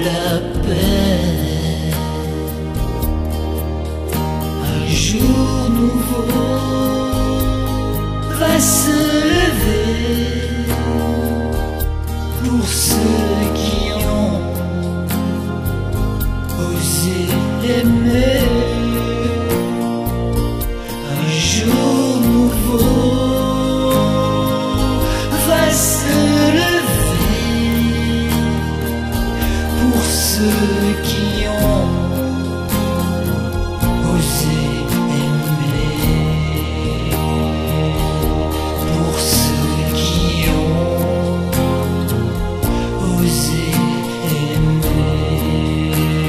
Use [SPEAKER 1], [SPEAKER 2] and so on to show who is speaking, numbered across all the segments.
[SPEAKER 1] la paix. Un jour nouveau va se lever pour ceux qui ont osé aimer. Un jour nouveau va se lever pour ceux qui ont osé aimer, pour ceux qui ont osé aimer.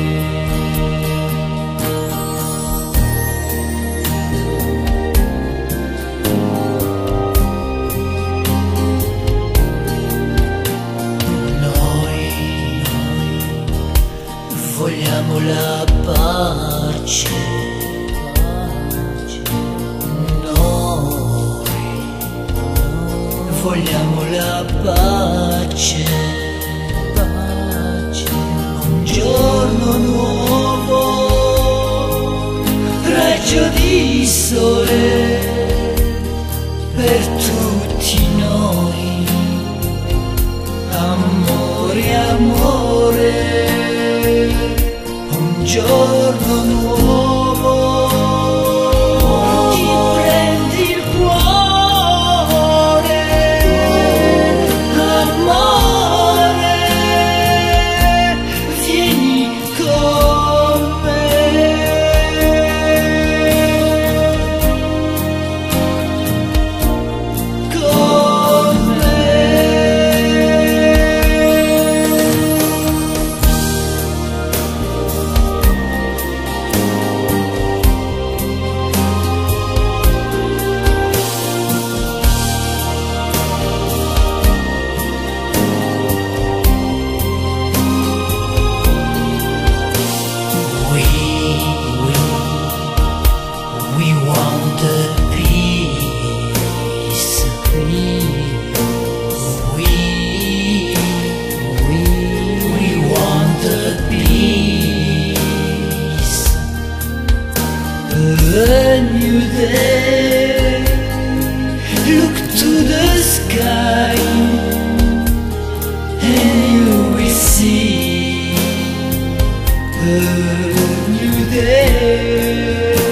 [SPEAKER 1] Vogliamo la pace, noi vogliamo la pace, un giorno nuovo, raggio di sole per tutti noi, amore, amore. Un giorno nuovo ti prendi il cuore, amore, vieni con me. Con We want the peace. We want the peace. A new day. Look to the sky, and you will see a new day.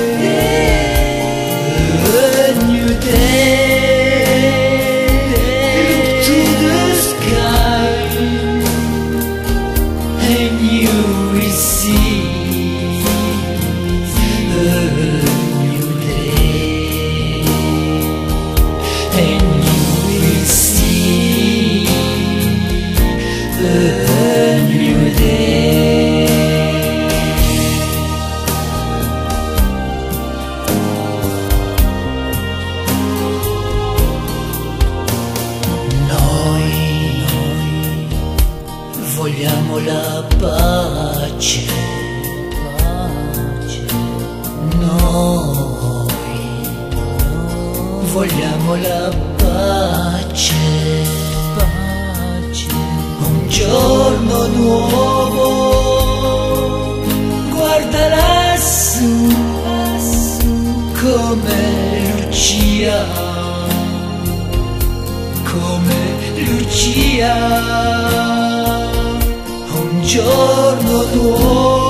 [SPEAKER 1] And you will see a new day, and you will see a new day. Noi vogliamo la pace, noi vogliamo la pace, un giorno nuovo, guarda lassù, come Lucia, come Lucia. Un giorno nuovo